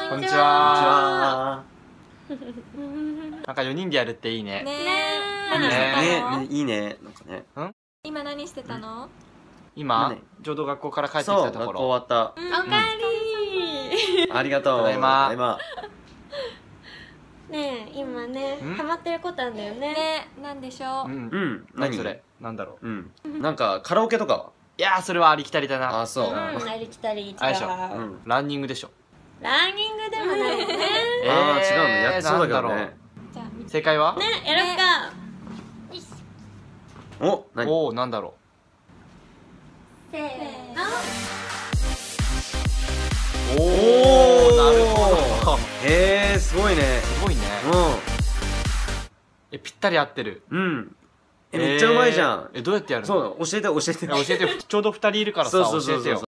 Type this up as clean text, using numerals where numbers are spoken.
こんにちこんにちは。 は。 なんか4人でやるっていいね。 ねえ、 ね何してたの？ いいね。なんかね。 今何してたの？ 今何ちょうど学校から帰ってきそう、学校たところ。 終わっおかえり。 た。ありがとう。 ただいまただいま。 ねえ今ねんハマってることあんだよね。 ね、なんでしょう。 うんう。ん。 何それ？なんだろう。 うん。なんかカラオケとかはいやー、それはありきたりだな。 あ、そう。 うん、ありきたり違う。 あれでしょうん。 ランニングでしょ。 ランニングでもないよね。 あー、違うの。やってそうだけどなんだろね。 じゃあ見て。 正解は？ ねやろっか。 お、何？ おお、なんだろせーの。 う。おおー、 なるほど。 へえ、すごいね。 すごいね。ぴったり合ってる。 うん。めっちゃうまいじゃん。 どうやってやるの？ そう、教えて。 教えてよ。ちょうど2人いるからさ、 そうそうそうそう教えてよ。